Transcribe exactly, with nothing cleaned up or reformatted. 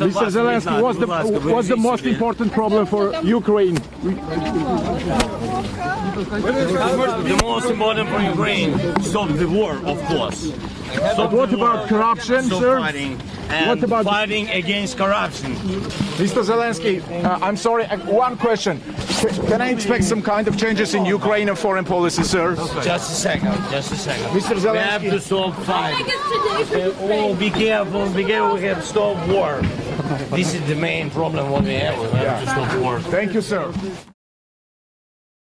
Mister Zelensky, what's the, what's the most important problem for Ukraine? The most important for Ukraine, stop the war, of course. But what about corruption, Stop sir? fighting and What about- fighting against corruption. Mister Zelensky, uh, I'm sorry, uh, one question. C- Can I expect some kind of changes in Ukrainian foreign policy, sir? Just a second, just a second. Mister We have Zelensky. to stop fighting. Oh, be careful, be careful, we have to stop war. This is the main problem what we have, we have to stop war. Thank you, sir.